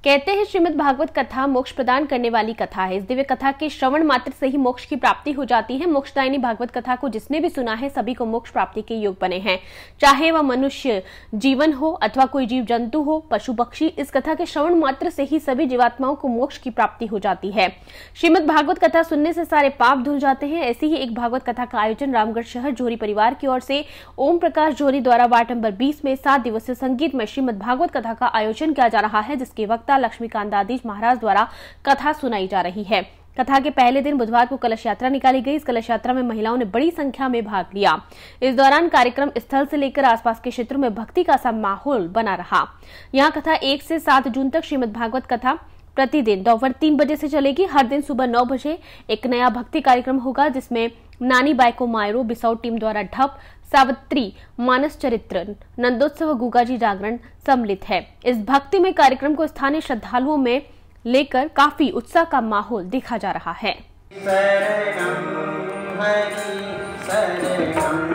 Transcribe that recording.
कहते हैं श्रीमद् भागवत कथा मोक्ष प्रदान करने वाली कथा है। इस दिव्य कथा के श्रवण मात्र से ही मोक्ष की प्राप्ति हो जाती है। मोक्षदायिनी भागवत कथा को जिसने भी सुना है सभी को मोक्ष प्राप्ति के योग बने हैं, चाहे वह मनुष्य जीवन हो अथवा कोई जीव जंतु हो, पशु पक्षी। इस कथा के श्रवण मात्र से ही सभी जीवात्माओं को मोक्ष की प्राप्ति हो जाती है। श्रीमद् भागवत कथा सुनने से सारे पाप धुल जाते हैं। ऐसी ही एक भागवत कथा का आयोजन रामगढ़ शहर जोहरी परिवार की ओर से ओम प्रकाश जोहरी द्वारा वार्ड नंबर 20 में 7 दिवसीय संगीत में श्रीमद् भागवत कथा का आयोजन किया जा रहा है, जिसके वक्ता लक्ष्मीकांत दादीज महाराज द्वारा कथा सुनाई जा रही है। कथा के पहले दिन बुधवार को कलश यात्रा निकाली गई। इस कलश यात्रा में महिलाओं ने बड़ी संख्या में भाग लिया। इस दौरान कार्यक्रम स्थल से लेकर आसपास के क्षेत्रों में भक्ति का सा माहौल बना रहा। यहाँ कथा 1 से 7 जून तक श्रीमद् भागवत कथा प्रतिदिन दोपहर 3 बजे से चलेगी। हर दिन सुबह 9 बजे एक नया भक्ति कार्यक्रम होगा, जिसमें नानी बायको मायरो बिसाऊ टीम द्वारा ढप, सावित्री मानस चरित्र, नंदोत्सव, गुगाजी जागरण सम्मिलित है। इस भक्ति में कार्यक्रम को स्थानीय श्रद्धालुओं में लेकर काफी उत्साह का माहौल देखा जा रहा है।